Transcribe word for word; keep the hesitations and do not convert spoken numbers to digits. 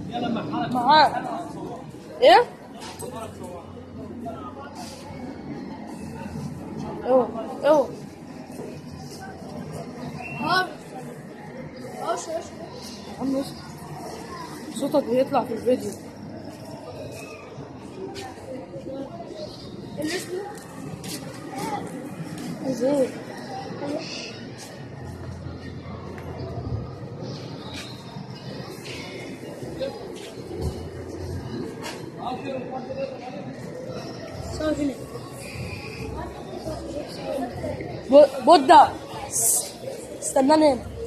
معاك ايه؟ اوه اوه ها ايش ايش عم اسكت. صوتك بيطلع في الفيديو. اللي اسمه ازاي؟ سوي هنا ب- بودة استناني هنا.